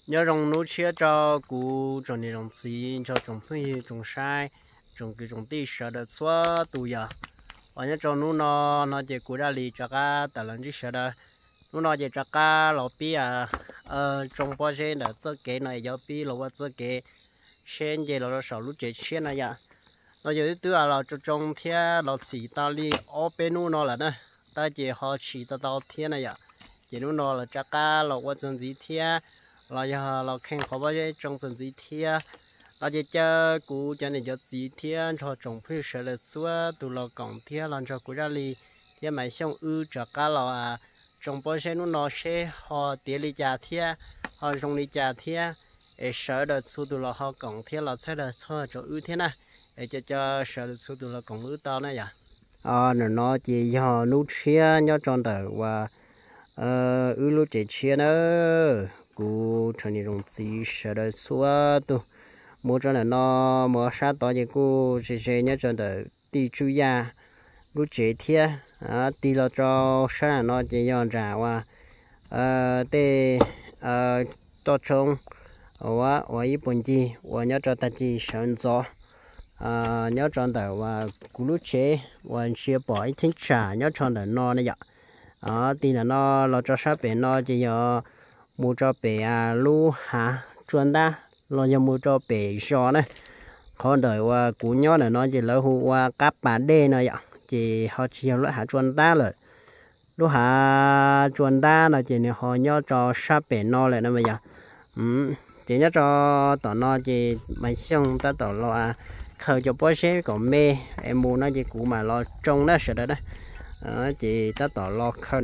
nhớ rong nấu chia cho cụ trồng này trồng xí cho trồng phi trồng sai trồng cái trồng tì sợ được xóa tù giờ ở nhớ trồng nấu nó chỉ cụ ra lì cho cá tại lần chỉ sợ đó nấu nó chỉ cho cá lò pi trồng bao nhiêu là cho cái này giờ pi lò bao cho cái sen gì là少lúc chỉ sen này ya nó giờ thứ là cho trồng theo lò xì ta li ở bên nấu nó là nè ta chỉ họ xì ta tao thiên này ya chỉ nấu nó là cho cá lò bao chân gì theo là giờ là khen khó bao nhiêu trong sân gì thia là giờ cho cụ cho nên cho gì thia cho trồng phi sợ là xua tụ là còng thia làm cho cụ ra li thia máy xong cho cá là trồng bao nhiêu nó sẽ họ tiền li trả thia họ trồng li trả thia để sợ được xu tụ là họ còng thia là sẽ được cho thế này để cho sợ được xu tụ là còng ư tao này à nó chỉ họ nút xe nhớ tròn đầu và lúc chạy xe nữa cú cho nên dùng gì sợ được xóa tu mua cho nó mua sát to thì cú sẽ nhớ cho được đi chú ya lúc chế thia đi lo cho sát nó chỉ dọn ra và để to trông và ít bốn gì và nhớ cho ta chỉ sơn gió nhớ cho được và cú lúc chế và chia bỏ ít chính trả nhớ cho được nó này vậy thì là nó lo cho sát bên nó chỉ có mua cho bé lu hả chuẩn ta lo cho mua cho bé giò này họ đợi qua cú nhó này nó chỉ là hú qua cáp bản đê này ạ chỉ họ chỉ là hả chuẩn ta rồi lu hả chuẩn ta là chỉ họ nhó cho sát bé nó lại nó bây giờ chỉ nhớ cho tao nó chỉ mấy xong ta tao lo khởi cho bó xe còn mê em mua nó chỉ cú mà lo trông nó sợ đấy chỉ ta tao lo khởi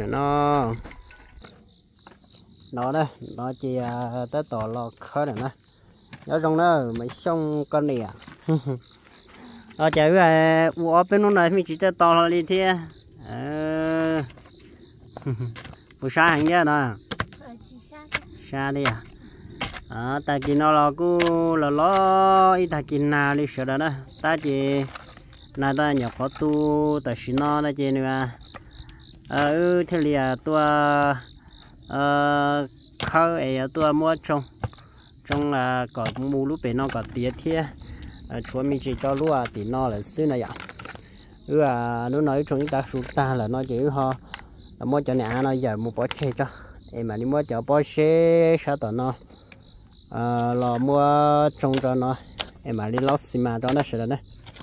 nó đây nó chỉ tới tỏ lò khơi này nè nhớ trong đó mấy sông con này ở chạy ở bênนู้นnày mình chỉ tới tỏ đi thế buổi sáng hành nhá nè xa đi ta chỉ nó là cứ là lo ít ta chỉ nào đi sợ đó ta chỉ này ta nhập khó tu ta xin nó đây chỉ nữa thế là tôi khâu ấy tôi mua trong là có mua lúc bên nó có tiệt thế chúa mình chỉ cho lúa thì nó là xứ này ạ nó nói trong ta sụt ta là nó chỉ ho là mua cho nhà nó giờ mua bỏ xe cho em mà đi mua cho bỏ xe sao tao nó là mua trong cho nó em mà đi lót xi mà cho nó sửa đấy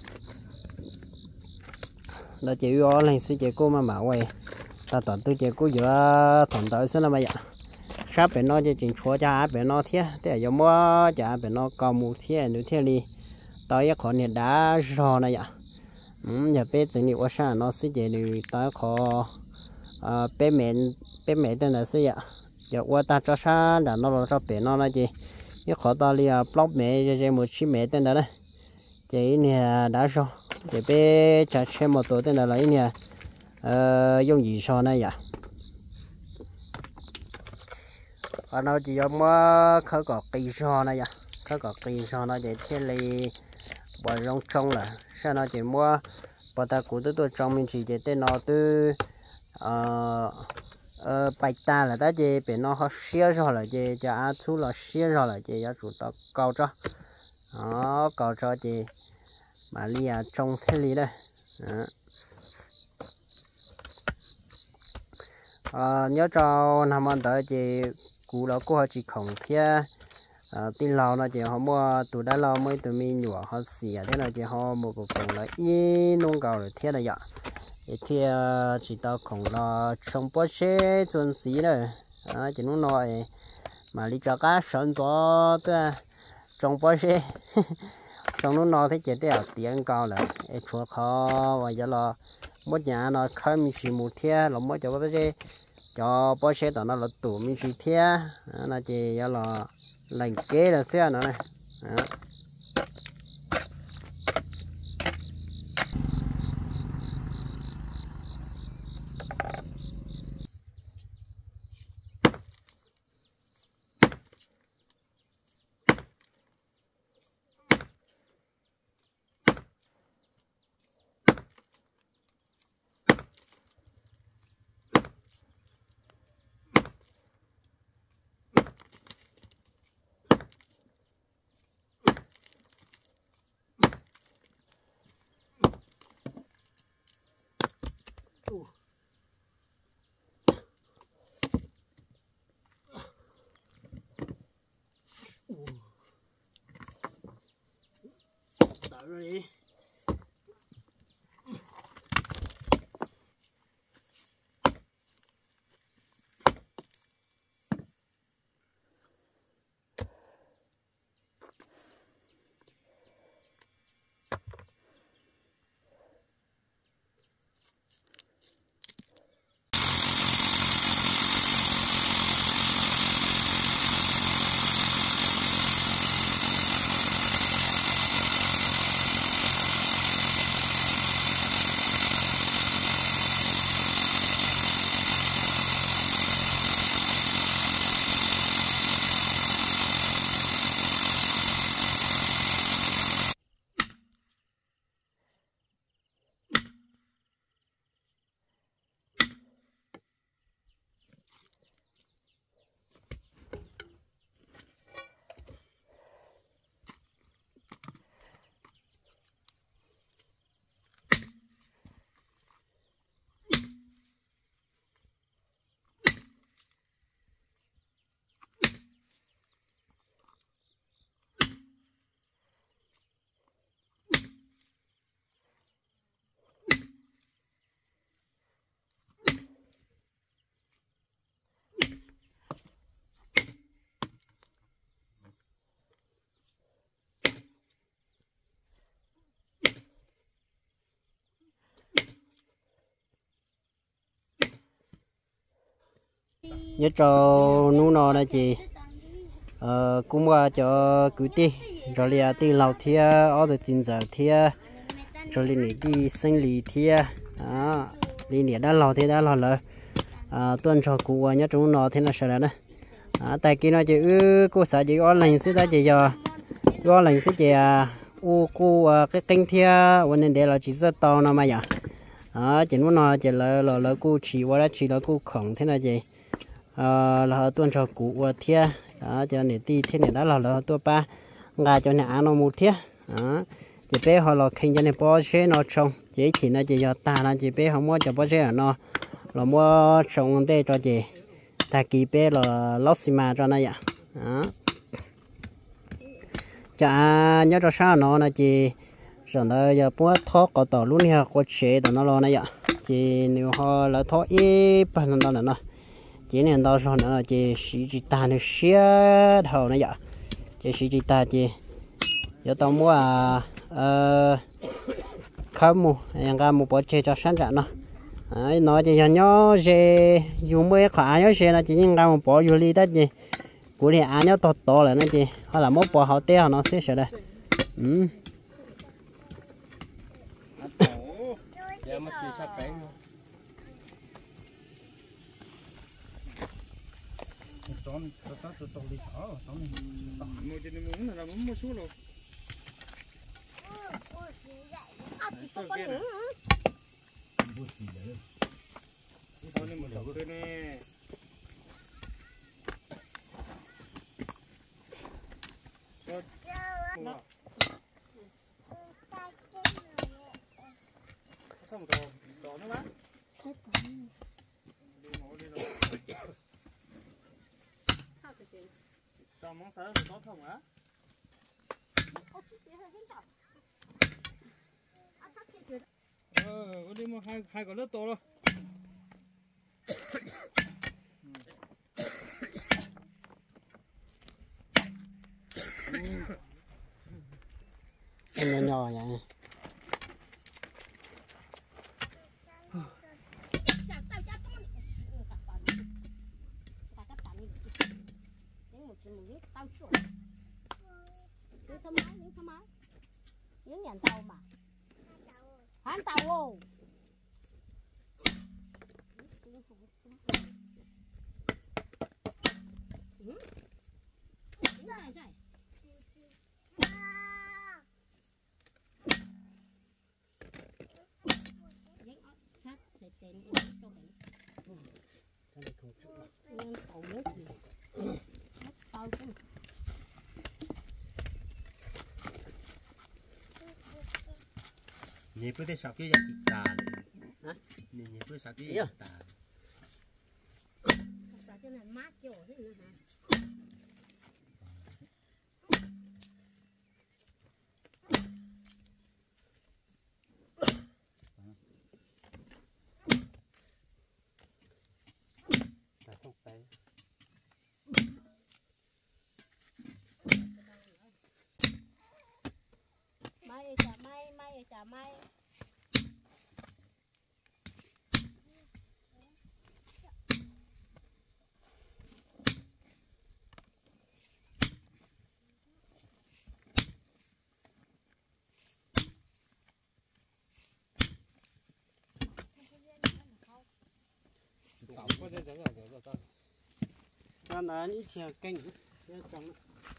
nó chỉ có lên xí chỉ cô mà quay ta tận tôi chỉ cố giữa thằng tới xem là bây giờ sắp bên nó chỉ chỉnh chúa cha bên nó thế thế giờ mua cha bên nó còn một thế nữa thế đi tới khó nhiệt đá rò này ạ giờ bé整理我上nó sẽ chỉ đi tới khó bé mẹ tên là gì ạ giờ qua ta cho sang là nó cho bé nó là gì cái khó ta đi block mẹ cho một chiếc mẹ tên đó đấy chỉ nè đá rò để bé trả thêm một tổ tên là lấy nè dùng gì so này vậy và nó chỉ dùng khởi cọ cây so này vậy khởi cọ cây so nó chỉ thiên lý bỏ rong trông là sao nó chỉ mua bỏ ta cụ tôi trong mình chỉ tên nó từ bạch ta là ta chỉ bên nó họ xia rồi là chỉ cho ăn chú là xia rồi là chỉ cho chủ tao cao cho nó cao cho chỉ mà lia trong thế lý đây nhớ cho nằm ăn tới thì cú đó cô họ chỉ khổng kia tin lâu nó chỉ họ mua tụi đã lâu mới tụi mình nhủ họ xỉ thế là chỉ họ một cuộc cùng là y nông cầu rồi thế là vậy thì chỉ tao khổng là trong bó xe chuẩn xí rồi chỉ nó nói mà đi cho cá sẵn gió tôi trong bó xe trong nó nói thấy chỉ để tiền cao là chùa khó và giờ là mỗi nhà nó khai mình chỉ một thế là mỗi cho bó xe tao nó là tủ mình chỉ thế là chỉ giờ là lành kế là xe nó này Đợi rồi đi. Nhớ cho nú nọ là chị cũng qua cho cứ ti rồi liền ti lầu thia ở được chín giờ thia rồi liền đi sinh lý thia liền đã lầu thia đã lầu rồi tuần sau cụ nhớ chúng nó thế là sao đấy tại kia nó chỉ cô sợ chỉ online xí ta chỉ giờ online xí chỉ cô cái kênh thia vấn đề là chỉ rất to nó mà giờ chỉ muốn nó chỉ là cô chỉ qua đó chỉ là cô khổng thế là gì là tuần sau cụ thia cho nên đi thế này đó là tôi ba ngài cho nhà nó một thia chỉ bé họ là kinh cho nên bao xe nó trồng chỉ nó chỉ cho ta là chỉ bé không mua cho bao xe nó là mua trồng để cho chị ta kỳ bé là lót xi mà cho nó vậy chả nhớ cho sao nó là chị rồi nó giờ bữa thoát có tàu luôn nha có chế tàu nó lo này vậy chị nếu họ là thoát ít phần đó là nó chỉ nên đó rồi nó chỉ chỉ ta nó xé đầu này vậy chỉ ta chỉ giờ tao mua không mua anh ra một bộ chơi cho sáng trạng nó chỉ nhớ về dùng mấy khoản nhớ xe là chỉ những ra một bộ du lịch đó gì của thì anh nhớ to là nó chỉ hoặc là một bộ hậu teo nó sẽ đây món sớ thì tốt không hả? Đi mua hai quả nước to luôn. Em nhỏ vậy. Những nhà tàu mà hán tàu ô 你不得少给人打你不少给人打。 真係抹咗先啦嚇。 chả mai cho nó ít theo kênh trong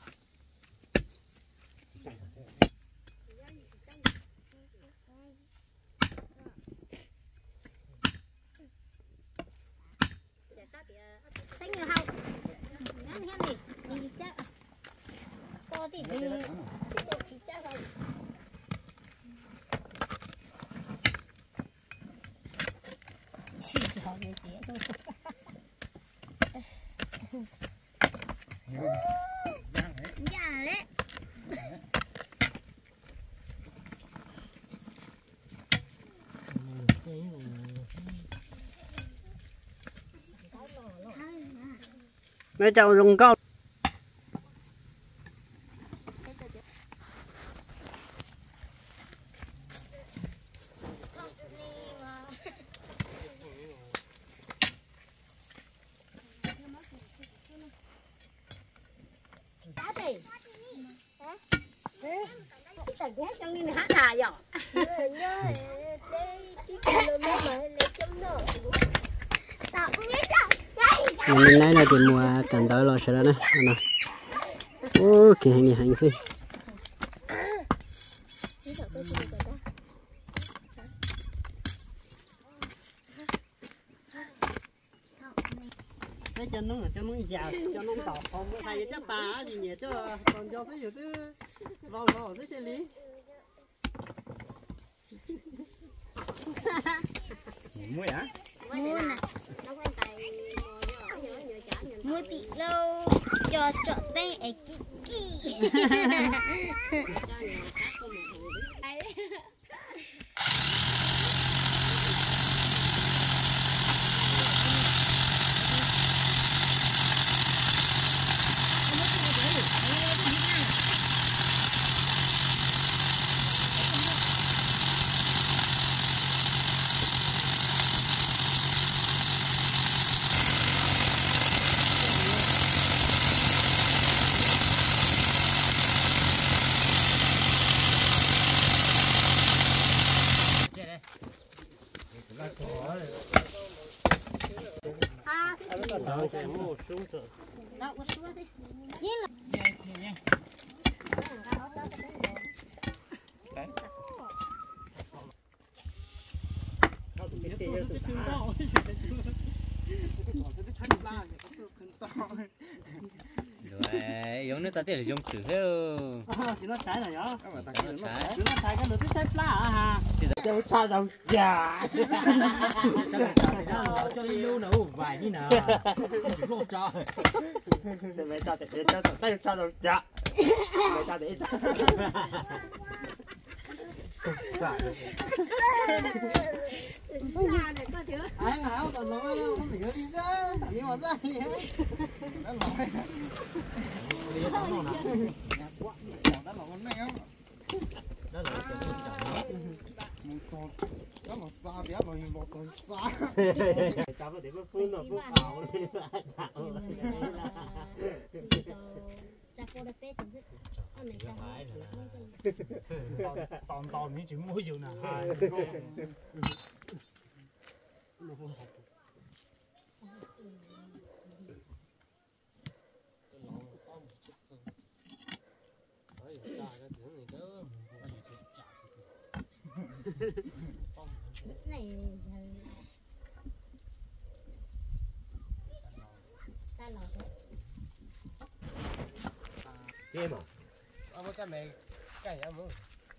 xanh nhiều hậu ngắn hết đi đi chắc to thì đi chỉ chắc rồi chỉ sợ cái gì thôi dạ đấy mấy cháu dùng câu chẳng ghét trong đi hát hả nhở nhớ đây chỉ cần là mà lấy chấm nở tạo không biết đâu mình nói là tiền mùa cần tới lo sợ đó nè ô kì hành gì hành gì cái chân nó là cho nó già cho nó tỏ không có thay chắc bà gì nhỉ chứ còn cho cái gì thứ vào vào cái xe lý mua hả mua nè mua tỷ lâu cho chọn tay ở kiki rồi giống như ta tiếc là giống chữ hết chỉ nó trái này nhá nó trái nó trái cái nữa trái lá hả cho cha đâu già cho đi lưu nữa vài như nào chỉ có cho để ta để cho tay cha đâu già để ta để cha anh hảo còn nói không hiểu đi ra tao đi vào ra đi hết nó nói đi tao nó nào quá đó là con mèo đó là đó là xa thì nó nhìn một con xa cháu có thể có phun rồi phun ảo đi toàn những chuyện mua nhiều nè này ta lò xem à ông cái mày cái gì ông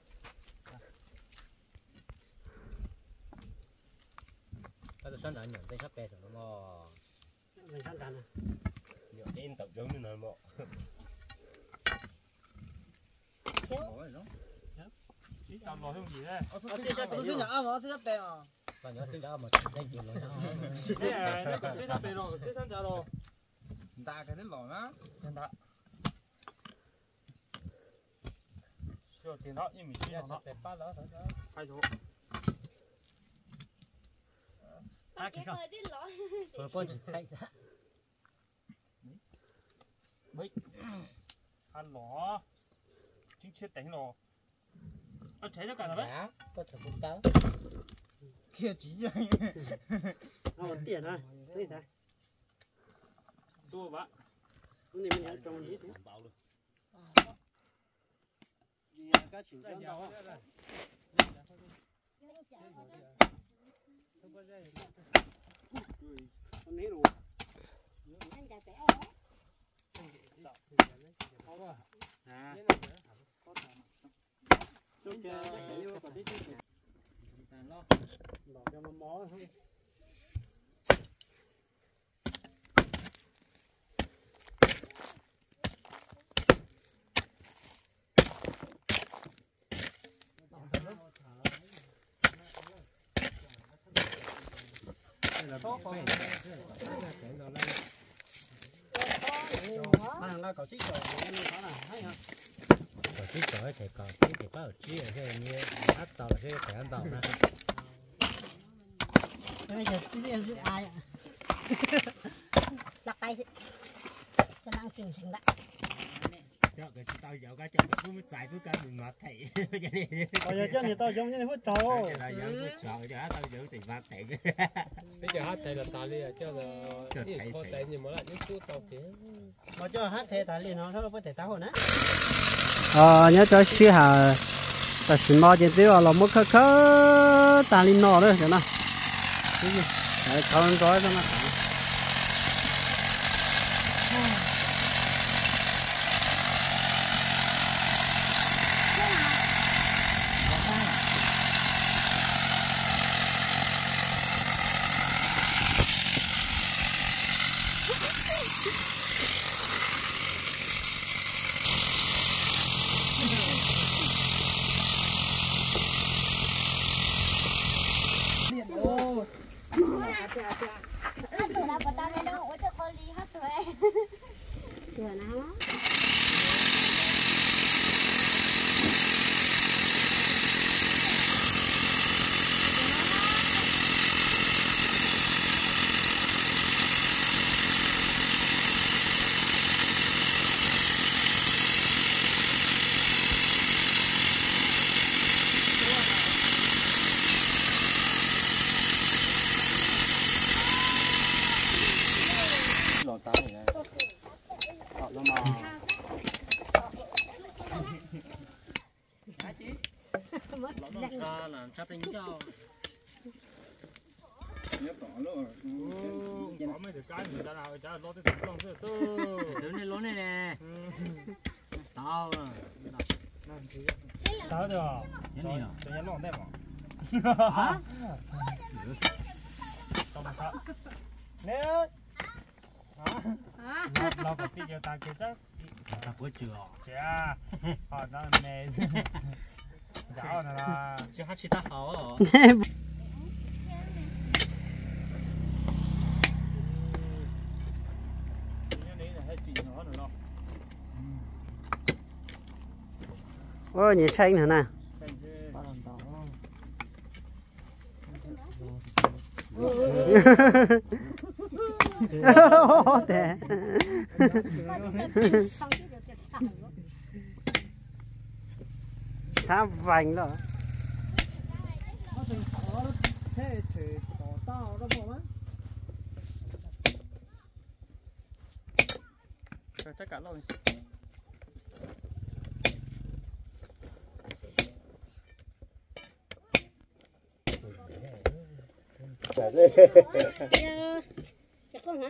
ta sản phẩm nhận tay sắp bè rồi nó mò mình sản phẩm nhiều trên tập giống như này mò tầm lò không gì đấy xin nhỏ mà xin bè mà và nhớ xin đó mà đây chuyện rồi nó còn xin bè rồi xin sản phẩm rồi ta cái đến lò đó nhân ta 就点到一米七两了，开头。 Bác cái khởi đi lỗi. Rồi con chỉ chạy ra. ăn lỏ chính chết đánh lỏ cháy cho cả rồi đấy Có thể cũng tao. kia chỉ cho tiền thôi thế sao đua bạn này mình ăn trong gì thế gì cá chịu cho đâu con hết rồi Anh chả phải à chút cho vô còn tí chút lo cho nó mó thôi là có chích rồi nên nó là hay hả? Có chích rồi thì có chích thì có chi ở đây như hát tàu là cái phải ăn tàu ra. Bây giờ cái gì ai ạ? Đặt tay cho đang chỉnh chỉnh lại. cho cái tao giấu cái cho cái phút giải phút cái mình mặt thầy Bây giờ chứ thì tao giống như phút trâu. tao giấu phút trâu cho tao giấu thì mặt thầy bây giờ hát thầy là tà li à chứ là đi có thầy nhưng mà lại những chú tàu kia Mà cho hát thế tại liền nó có thể tao hồi nè. Nhớ cho xí hà ta xin mo trên tiêu là một khớ khớ ta lên nọ đấy cho nó. Đấy không có cho nó. là sắp đến cho có mấy cái người ta nào cho lo tới thằng con chứ Lớn này nè. Tao tao được nhớ gì nào tự nhiên lỏng đây mà tao mà tao nè lo cái gì ta kia chắc tao có chưa chả họ nó mẹ dạo này là chưa hát chi ta hảo. Ôi nhìn xanh nữa nè. Tè. Thả vành rồi. tất cả rồi Chắc không hả?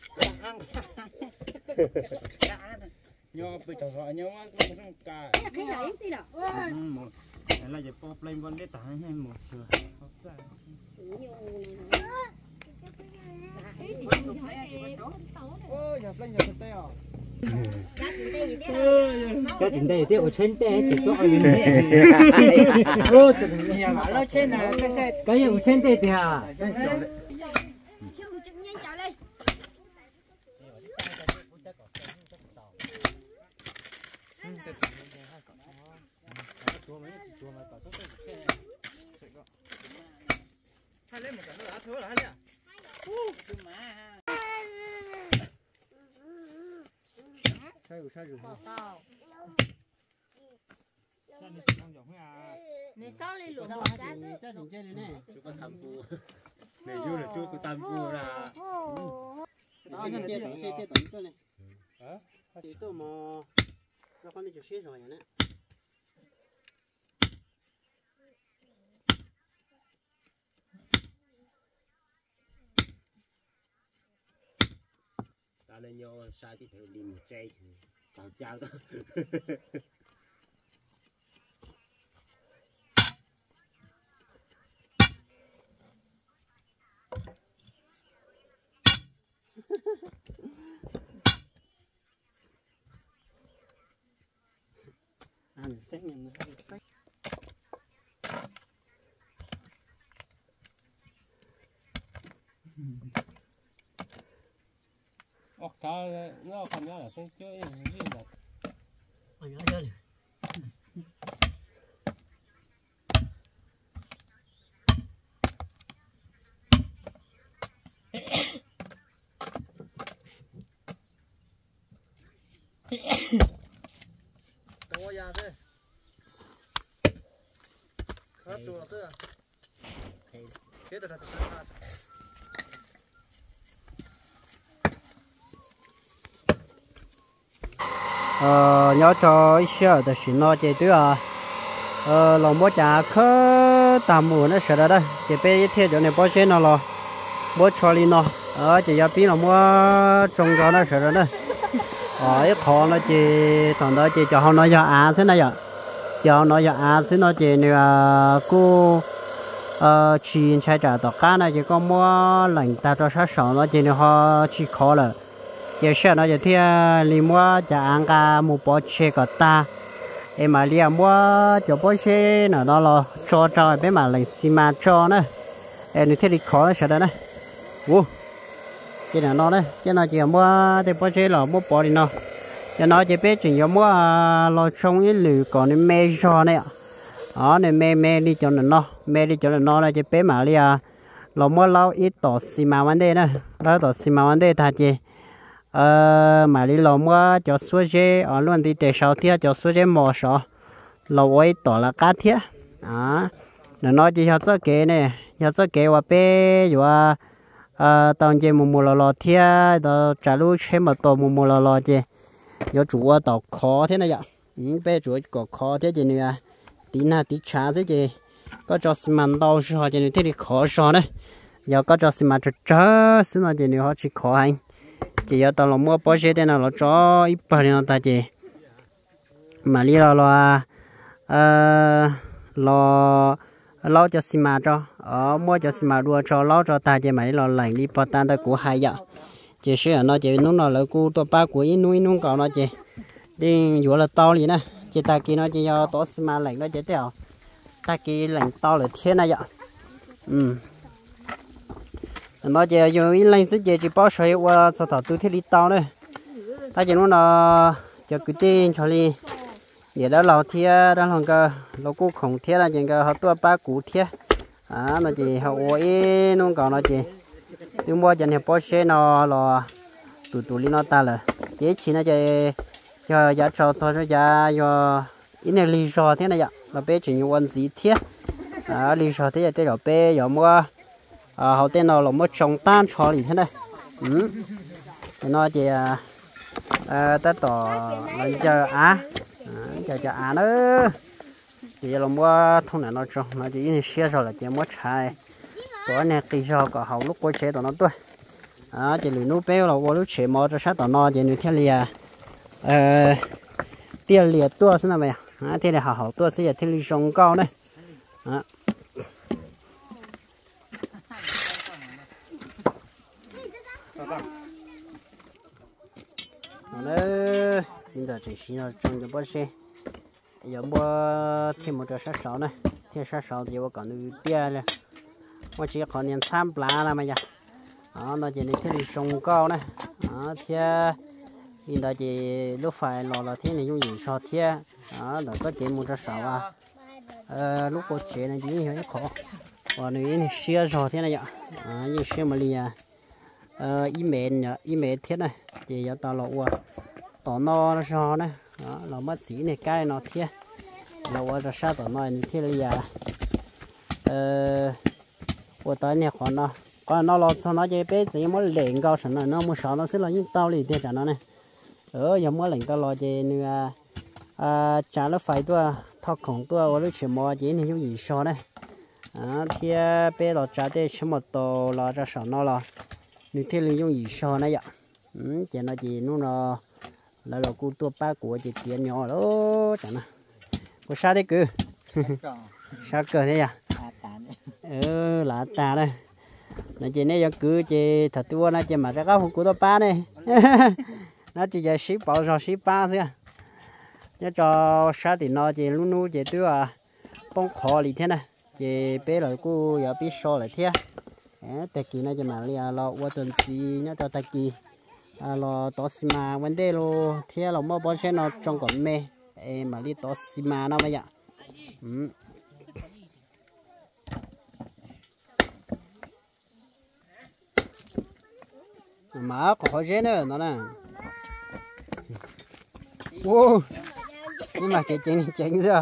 nhau bị trò rõ nhau á nó không cả Cái đấy gì đó? một là giờ pop lên con để tải hay một thừa ôi nhập lên nhập thực tế à Cho chúng đây tiêu ở trên té thì cho ai ô từng nhà bảo nó trên này cái ở trên té thì à chua mà có số cái hai lên một cái nữa thưa là hai nè sai rồi Cho nên con giống à. Nè sao lên lụa cá chứ. cho đỉnh chơi này chú có tham phu này chú là chú có tham phu là đó cái tiền xe tiền tổng cho này thì tôi mà nó con đi chụp xe rồi nhá ta lên nhau sai thì phải lim chay tao chào đó ăn xét nhận sách ta nó còn nhớ là cái chơi gì là anh nhớ chưa to ra thế khá chua thế à thế được rồi nhớ cho ít sợ thì xin nó chơi tuyệt lòng bố chả khớ tạm mùa nó sợ đó đây chỉ biết thiết cho nên bố chơi nó lo bố cho đi nó chỉ giờ tí nó mua trồng cho nó sợ đó ít khó nó chỉ thằng đó chỉ cho họ nói cho thế này vậy cho nó cho thế nó chỉ là cô chỉ chạy trả tàu cá này chỉ có mua lạnh ta cho sát sầu nó chỉ họ chỉ khó là giờ sợ nó giờ thì li mua chả ăn cả một bó chè cả ta em mà li mua cho bó chè nó là cho bên mà lạnh xi mà cho nữa em thì đi khó sợ đó này ô cái này nó đấy cái nó chỉ mua thì bó chè là mua bó đi nó cho nó chỉ biết chỉ mua lo trong cái lưỡi còn cái mê cho này đó này mê đi cho nó là chỉ biết mà li lo mua lâu ít tổ xi mà vấn đề nữa đó tổ xi mà vấn đề thật gì mà đi làm qua cho số dê ở luôn đi để sau thiệt cho số dê mò sọ lâu ấy tỏ là cá thiệt nó nói chỉ cho cái này cho cái và bé và tao chơi mù lò thiệt tao trả lúc xem mà tao mù lò chơi do chủ tao khó thế này vậy bé chủ có khó thế gì nữa tí na tí chả thế gì có cho xi măng đau sọ chơi thế thì khó sọ đấy giờ có cho xi măng chớ xí nó chơi nữa họ chỉ khó hành chỉ ở tao là mua bó xe tên nào là cho ít bờ nó ta chỉ mà đi lo cho xi mà cho mua cho xi mà đua cho lo cho ta chỉ mà đi lạnh đi bỏ tan ta của hai giờ chỉ sửa nó chỉ nung nó là cu to ba của in nung cỏ nó chỉ đi vừa là to liền nè chỉ ta kia nó chỉ cho to xi mà lạnh nó chỉ theo ta kia lạnh to là thế này vậy nó chỉ dùng in lên sức chỉ bao sợi qua sau đó tôi thấy đi tao đấy ta chỉ muốn là cho cái tiền cho đi để đó lò thia đó là cái lò cũ khổng thia là những cái họ tua ba cũ thia nó chỉ họ ôi nó còn nó chỉ tôi mua cho nên bao sợi nó là tụi nó ta là chỉ nó cho giá cho giá cho in này lý do thế này vậy là bé chỉ用gì thia lý do thế là rồi bé giờ mua hậu tiên nào là một trồng tan cho gì thế này nó chỉ ta tỏ là chờ nữa chỉ là mua thùng này nó trồng nó chỉ xe rồi là chỉ mua trái có này cây rau có hậu lúc qua chế tao nó tuổi chỉ lười nút béo là qua lúc chế mò cho sát tao nó chỉ như thế lìa tiền lìa tua thế nào vậy thế là hậu tua sẽ thế lìa trồng cao này nữa xin chào chị xin chào trong cho bác sĩ giờ mua thêm một trò sát sảo này thêm sát sảo thì tôi còn được tia này mà chỉ còn nhận tham lá là mà giờ nó chỉ để đi sông cao này thì hiện tại chỉ lúc phải lò là thế này dùng gì so thế đó là có chỉ một trò sảo lúc cô chế này chỉ hơi khó và nếu như xia rồi thế này ạ như xia mà lìa ý mẹ thiết này thì giờ tao lộ tao no nó này đó là mất xí này cái nó thiết lộ ra sao tao nói thiết lìa của tới này còn nó lọt sau nó chơi bé chỉ mới lệnh cao sẵn nó mới sợ nó sẽ là những tao liền theo trả nó này giờ mới lệnh tao lo chơi nữa trả nó phải tua thóc khổng tua và lúc chỉ mua chỉ thì những gì sao này thì bé lọt trả để chỉ một tổ lọt ra sẵn nó là nếu thế là những gì sao này ạ chỉ nó chỉ nó là cô tua ba của chị tiền nhỏ đó chẳng nào có sao đấy cứ sao cờ thế à là ta đây nó chỉ này cứ chỉ thật tua nó chỉ mà ra các của tôi ba này nó chỉ là ship bảo rồi ship ba thôi nhớ cho sao thì nó chỉ luôn luôn chỉ tua bông khó gì thế này chỉ bé rồi cô giờ biết so lại thế tại kỳ nó chỉ mà là qua tuần gì nhớ cho tại kỳ là to xí mà vấn đề lo thế là mua bao xe nó trong còn mê mà đi to xí mà nó bây giờ mà có khó dễ nữa nó nè ô nhưng mà cái chén chưa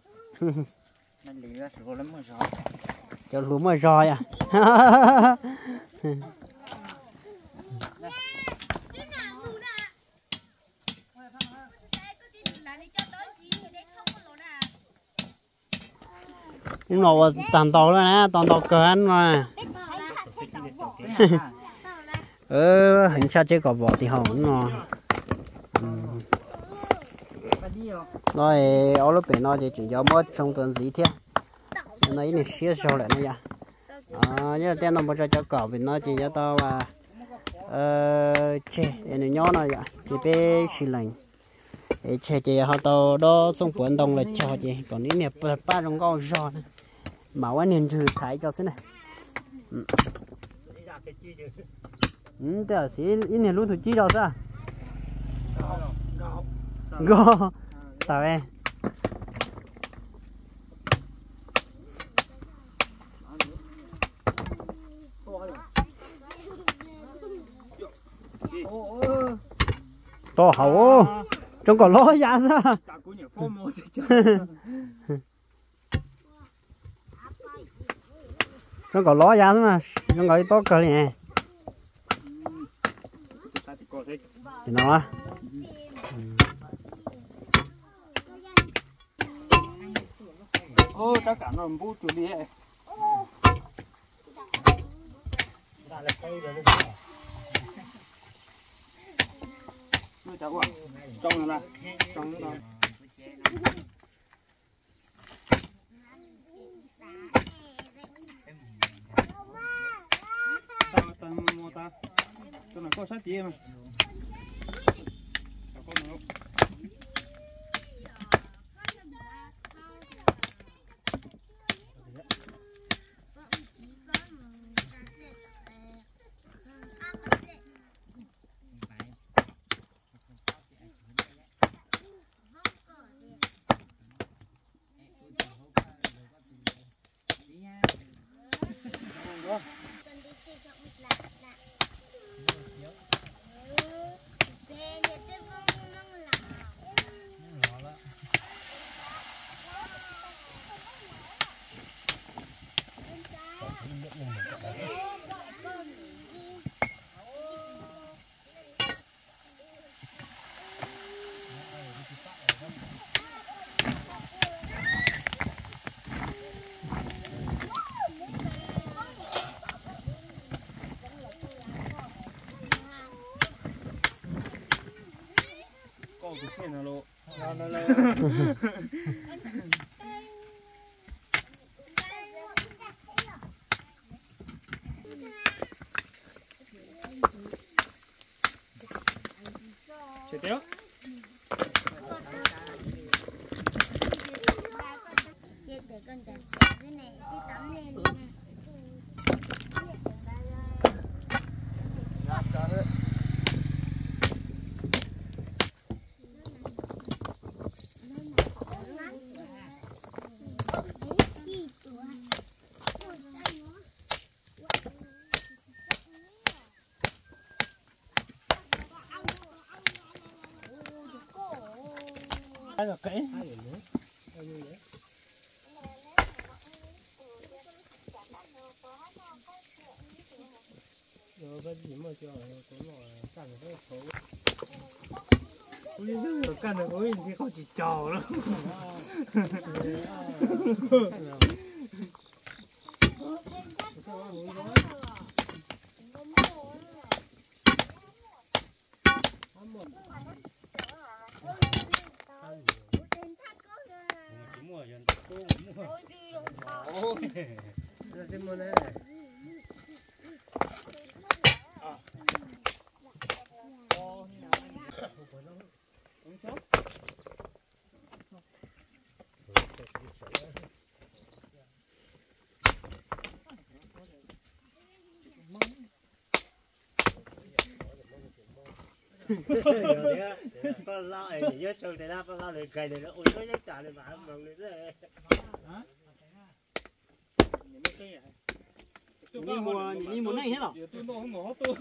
cho lúa mà roi à nhưng mà toàn tàu rồi nè toàn tàu cờ ăn mà hình sao chứ có bỏ thì hỏng nó nói ở lúc bên nó thì chỉ do mất trong tuần gì thế nó này xía sâu lại này à nhớ tên nó một cho cỏ bên nó chỉ cho tao là chè để nhỏ nó vậy chỉ bé xì lạnh chè họ tao đó xong cuốn đồng là cho chị còn những này ba trong con giò mà anh nên thử thái cho thế này thế là xí in này luôn thử chi đâu sao go tao em to hậu trong còn lo ra sao trong còn lo ra mà trong gọi to cờ này thì nó ô tất cả nó bút chủ đi ấy cháu ạ trong là trong đó ta mua ta cho nó có sát chia mà có nữa Chết tiêu. Cái là kỹ. rồi cái gì mà cho cái nó cắn cái khổ Ui giời, căn này có gì không chỉ trò đâu. Con lao này nhớ chơi thế nào con lao này cày này nó ôi nó nhắc trả này mà không mừng đấy. Hả? Nhìn mua này hết rồi. Tôi nó không ngỏ tôi.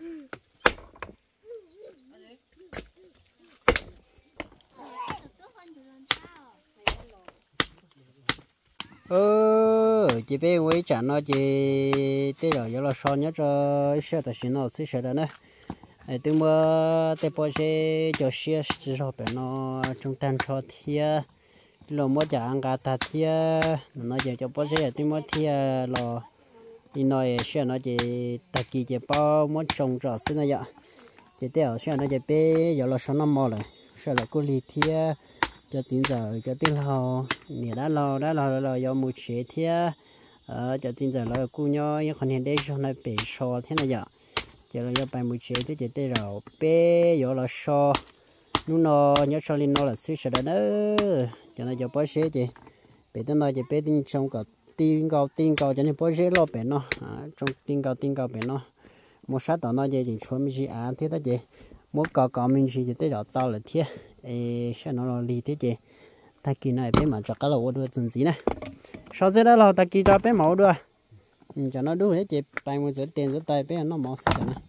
Chị bé quay trả nó chị tới rồi giờ là sao nhớ cho xe tài xỉn nó xí xe đó nè tôi mua tới bao giờ cho xe chỉ cho bé nó trong tan cho thia lo mua trả ăn cả ta thia nó giờ cho bao giờ tôi mua thia lo đi nói xe nó chị ta kỳ chị bao muốn trồng trọt xí này vậy chị tới ở xe nó chị bé giờ là sao nó mò rồi xe là cô lì thia cho chính giờ cho tiếng hò nè đã lo do một chế thia cho chính giờ là cô nhau những con hiện đây cho nó bị so thế này giờ giờ là do bài một chế thì tê rồi bé giờ là so lúc nó nhớ so lên nó là suy sợ đó cho nó cho bó chế chị bé tới nói chị bé tin trong cả tin cao cho nên bó chế lo bé nó trong tin cao bé nó một sát đó nó chỉ chuẩn bị gì thế đó chị một cò mình chỉ tê rồi tao là thiệt sẽ nó là lì thế chị ta kỳ này bé mà cho cái lẩu đưa chân gì này sau đó là ta kỳ cho bé mẫu đưa cho nó đủ hết chị tay một giờ tiền giờ tay bé nó mỏ sao này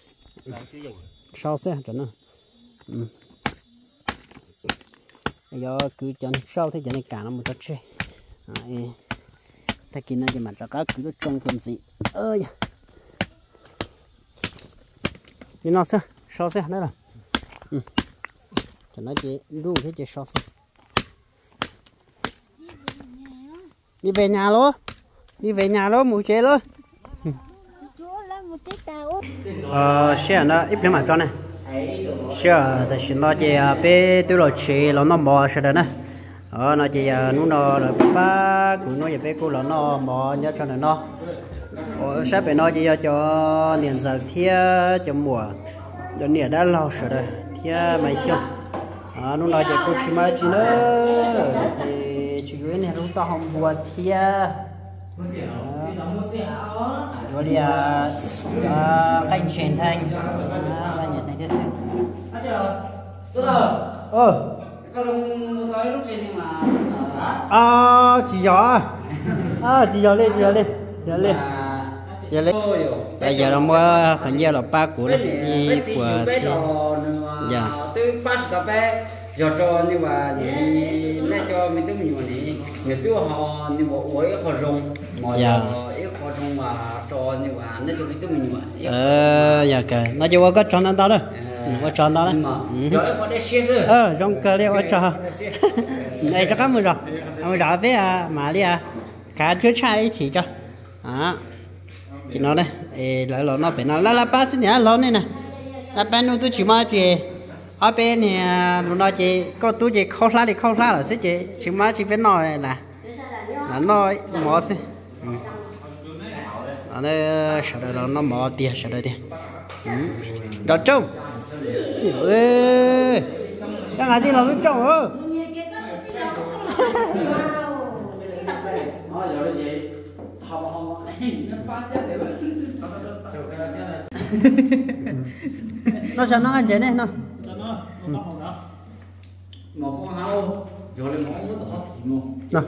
sau xe cho nó giờ cứ chân sau thế cho nên cả nó một chút chơi ta kỳ này thì mà cho cái cứ trông chân gì ơi thì nó xe sau xe đấy là cho nó chị đủ thế chị sao xem đi về nhà luôn mù chế luôn xe nó ít cái mà cho này xe thì xin nó chị bé tôi là chị nó mò xe đó nè nó chị nó là ba của nó về bé cô là nó mò nhớ cho này nó sắp về nó chị cho niệm giờ thia cho mùa cho niệm đã lâu rồi đây thia mày xem nó nói về cô chỉ mà chỉ nữa thì chủ yếu này chúng ta không buồn thia rồi đi canh truyền thanh là nhận này thế xem chị giỏi chị giỏi lên bây giờ nó mua hình như là ba củ này đi của dạ tôi bắt cà phê giờ cho như mà này cho mình tôi nhiều này người tôi họ như bộ với họ rong mà ít họ rong mà cho như mà này cho mình tôi nhiều dạ cái nó chỉ có tròn đó đó có tròn đó đấy rồi họ để xe rồi rong cờ liệu cho này cho các người rồi với mà đi cả chú trai chỉ cho chị nói đây lại lo nó phải nó là ba xin nhá lo này nè là ba nuôi tôi chỉ mà chị ở bên này nó chị có tôi chị khâu lá là sẽ chị chỉ mà chị phải nói là nói mỏ xem ở đây sợ rồi nó mỏ tiền sợ rồi tiền đó trông đang làm gì là nó trông nó sao nó ăn vậy này nó mà con hao rồi lại món nó hot thì nó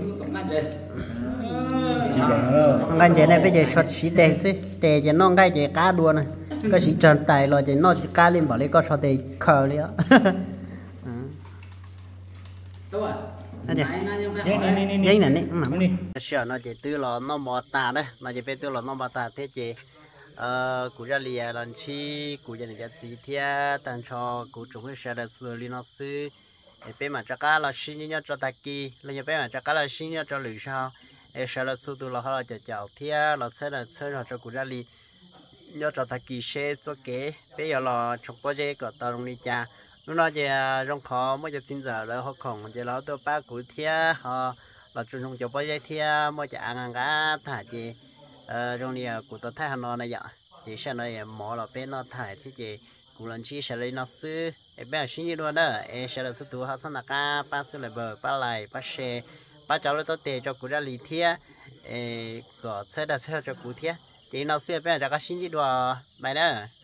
ăn vậy này bây giờ sọt xí tè xí tè cho nó ngay cái cá đua này cái xí tròn tài rồi thì nó chỉ cá lên bảo lấy có sọt tè khờ đi á Tôi Nó đi. Giấy này nè nằm đi. Sợ nó chỉ tư là nó mò tà đấy, nó chỉ biết tư là nó mò tà thế chị. Cụ ra lìa lần chi cụ gia đình gì thia tan cho cụ chúng cái sẽ là xử lý nó sư bé mà chắc là xin nhớ cho ta kỳ là bé mà chắc là xin nhớ cho lưỡi sao sẽ là số tu là họ cho cháu thia là sẽ là cho cụ ra lì nhớ cho ta kỳ sẽ cho kế bé giờ là chụp bao giờ có tao đi cha lúc đó thì trong khó mới cho tin giờ là họ còn thì nó tôi ba cụ thia họ là trong chụp bao giờ thia mới cho ăn cá thả gì trong này cụ tôi thấy nó này vậy thì sau này mỏ là bên nó thải thì chị cụ lần chi sẽ lấy nó sư em bé xin như luôn đó em sẽ là sư tu học sinh là ba sư lại bờ ba lại ba xe ba cháu lấy tôi tiền cho cụ ra lý thia có sẽ là sẽ cho cụ thia thì nó sư bé ra cái xin như đùa bài đó